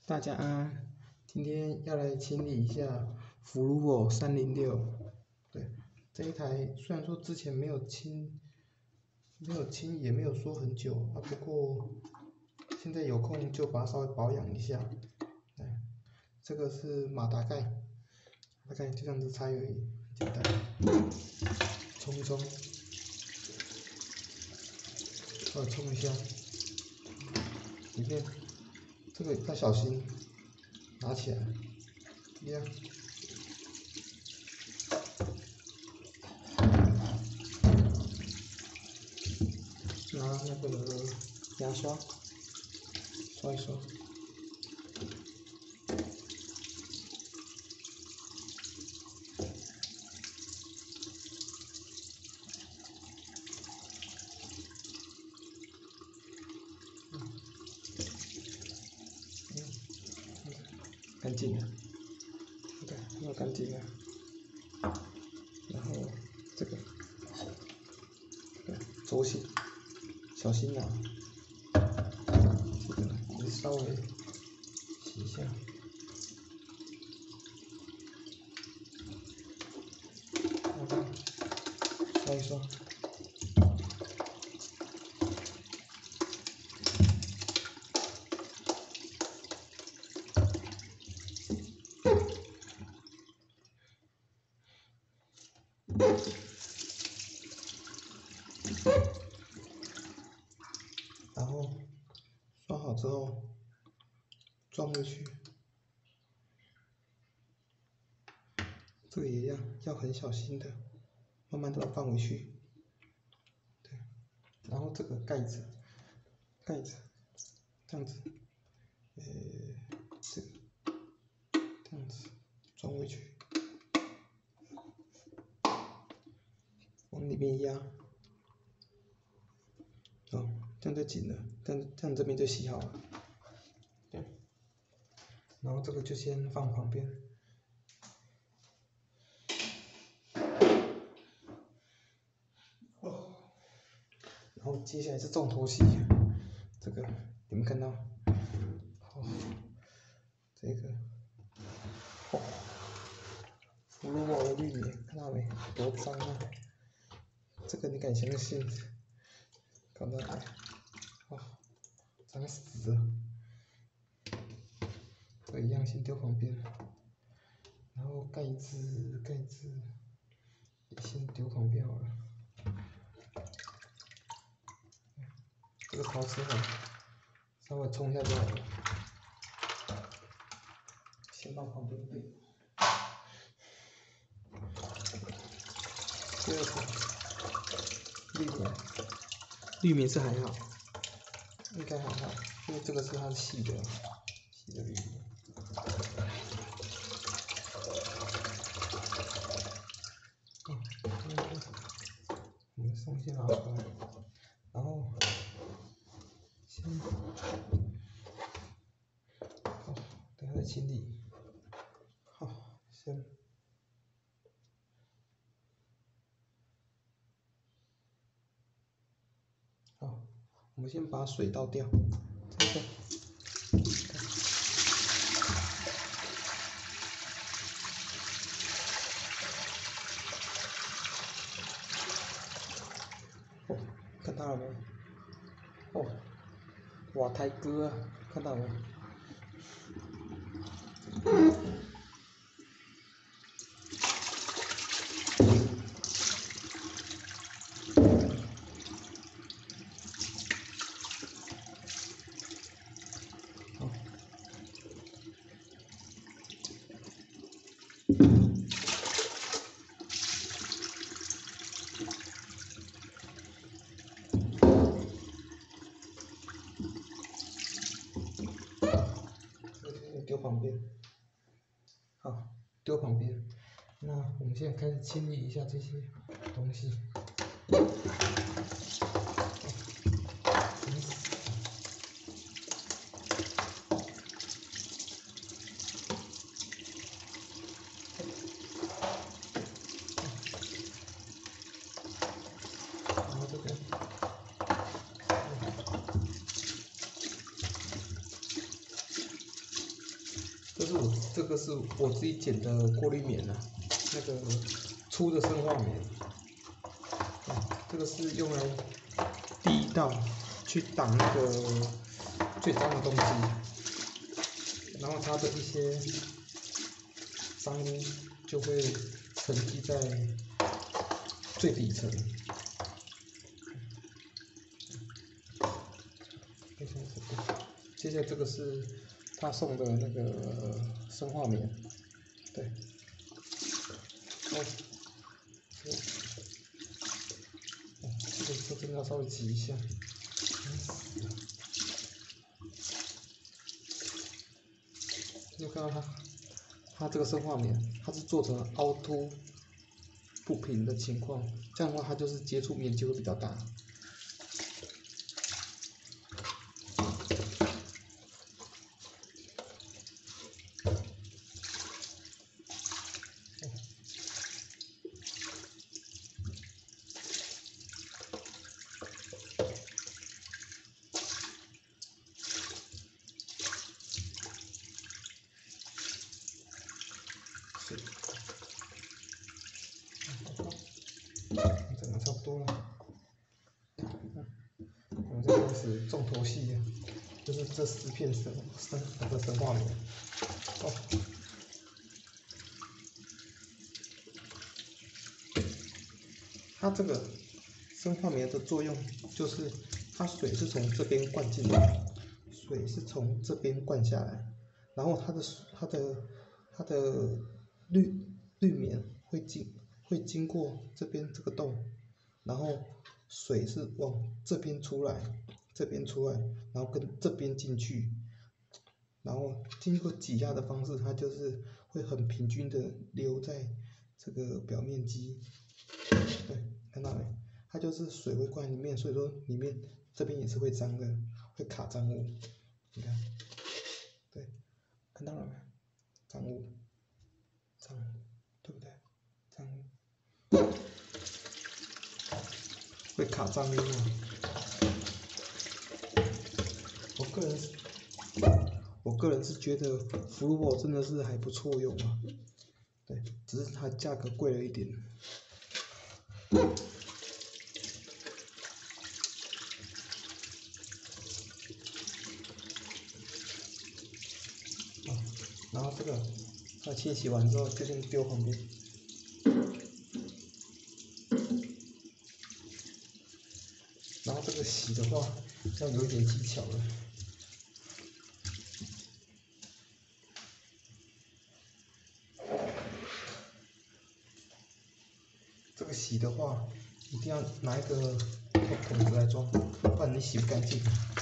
大家安，今天要来清理一下福禄沃306。对，这一台虽然说之前没有清，也没有说很久啊，不过现在有空就把它稍微保养一下。对，这个是马达盖，大概就这样子拆而已，简单，冲一冲，稍微冲一下，里面这个要小心。拿起来，一样。拿那个牙刷刷一刷。干净了，对，那干净了。然后这个，对，轴心，小心啊。这个你稍微洗一下，然后刷一刷。然后刷好之后装回去，这个也一样，要很小心的，慢慢的放回去。对，然后这个盖子这样子，这个这样子装回去，往里面压。哦，这样就紧了，这样这边就洗好了。对，然后这个就先放旁边。然后接下来是重头戏，这个你们看到？这个，福禄沃的滤棉，看到没？多脏啊！这个你敢相信？搞得脏死了。这个一样先丢旁边，然后盖子也先丢旁边好了。这个陶瓷碗稍微冲一下就好了，先放旁边备。第二层滤棉是还好，应该还好，因为这个是它是细的滤棉。我们上线拿出来，然后先等下再清理。先我们先把水倒掉，这个。看到了没？哇，台哥，看到没？丢旁边，好，丢旁边。那我们现在开始清理一下这些东西。然后这边。 这个是我自己剪的过滤棉啊，那个粗的生化棉。这个是用来第一道去挡那个最脏的东西，然后它的一些脏污就会沉积在最底层。接下来这个是他送的那个生化棉，对，这真的要稍微挤一下。就看到它这个生化棉，它是做成凹凸不平的情况，这样的话它就是接触面积会比较大。整个差不多了，我们再开始重头戏，就是这10片生化棉。哦，它这个生化棉的作用就是它水是从这边灌进来，水是从这边灌下来，然后它的滤棉会经过这边这个洞，然后水是往这边出来，然后跟这边进去，然后经过挤压的方式，它就是会很平均的流在这个表面积。对，看到没？它就是水会灌里面，所以说里面这边也是会脏的，会卡脏污。你看，对，看到了没？脏污，对不对？脏污会卡脏污。我个人是觉得福禄宝真的是还不错用啊，对，只是它价格贵了一点。然后这个它清洗完之后就先丢旁边。然后这个洗的话要有一点技巧了。这个洗的话一定要拿一个桶子来装，不然你洗不干净。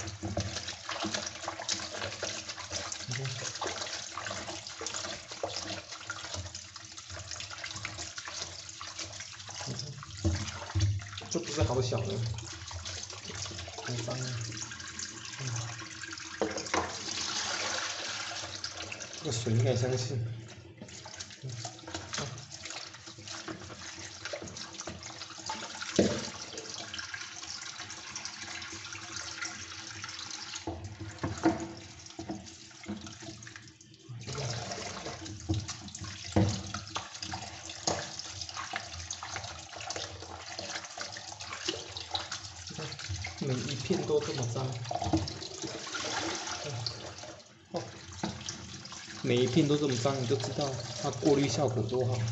这不是好小的，很脏啊。这个水你敢相信？每一片都这么脏，哦，每一片都这么脏，你就知道它过滤效果多好。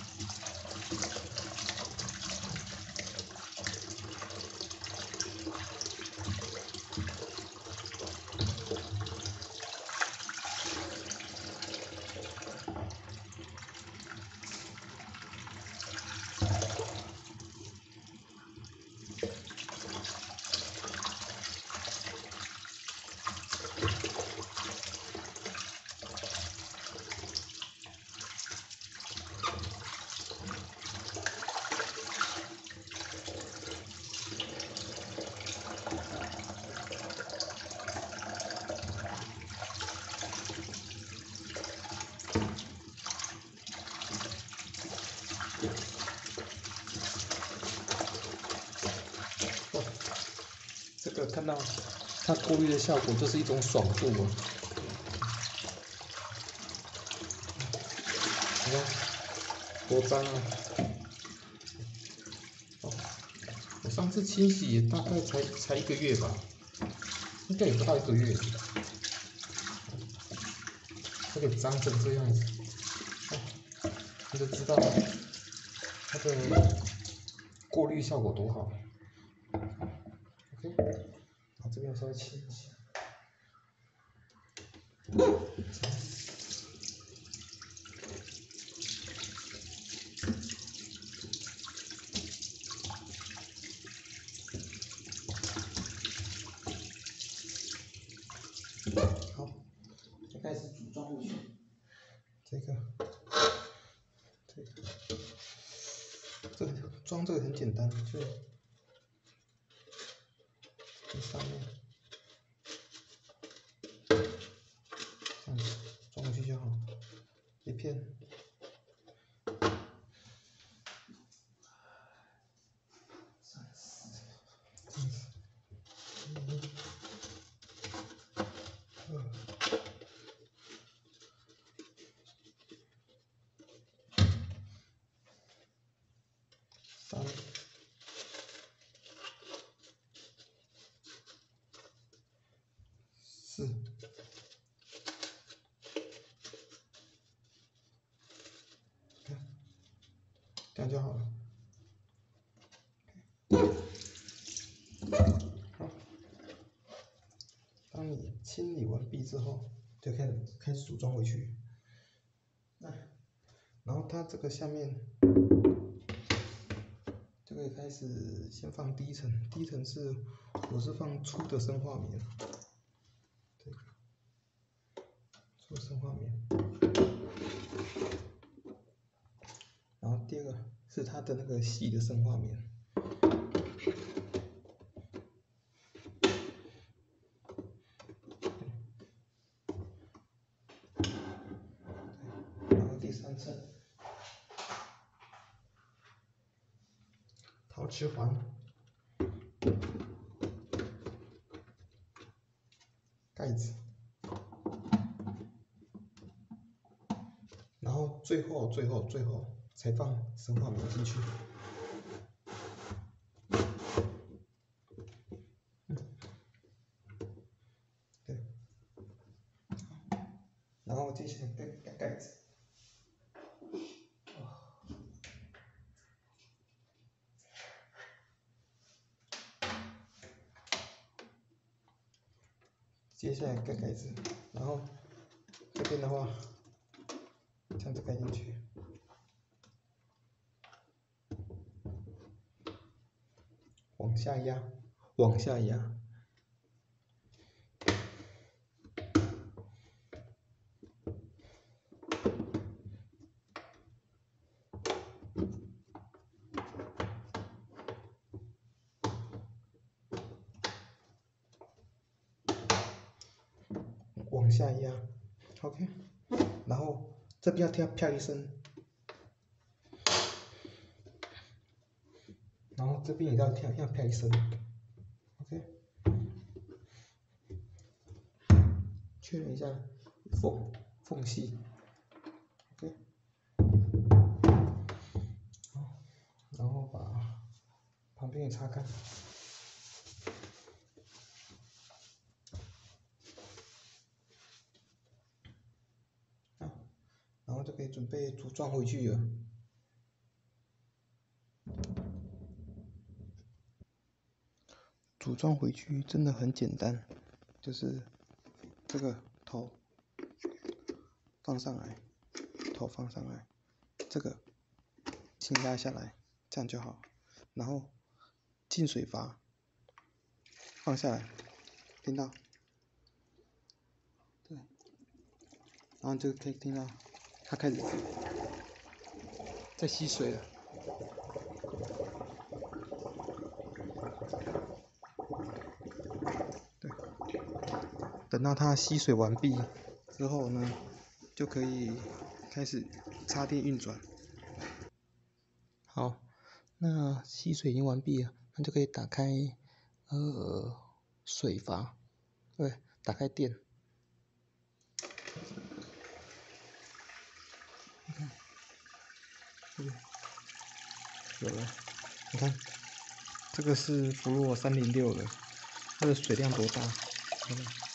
这个看到它过滤的效果就是一种爽度啊。 你看多脏啊！哦，我上次清洗也大概才1个月吧，应该也不到1个月。这个脏成这样子，哦，你就知道它的过滤效果多好。OK， 把这边稍微清一下。好，就开始组装回去。这个装这个很简单，就这上面这样子装回去就好，一片。4，这样就好了。好，当你清理完毕之后，就开始组装回去。然后它这个下面就可以开始先放第一层，第一层我是放粗的生化棉，对，粗的生化棉。然后第二个是它的那个细的生化棉。然后第3层陶瓷环，盖子，然后最后才放生化棉进去。对，然后接下来盖盖子。接下来盖盖子，然后这边的话，这样子盖进去，往下压，往下压，往下压 ，OK， 然后这边要啪一声，然后这边也要啪一声 ，OK， 确认一下缝隙 ，OK， 好，然后把旁边也擦干。然后就可以准备组装回去了。组装回去真的很简单，就是这个头放上来，头放上来，这个轻压下来，这样就好。然后进水阀放下来，听到？对，然后就可以听到它开始在吸水了。对，等到它吸水完毕之后呢，就可以开始插电运转。好，那吸水已经完毕了，那就可以打开水阀，对，打开电。 这个有了，你看，这个是福禄306的，它的水量多大？看看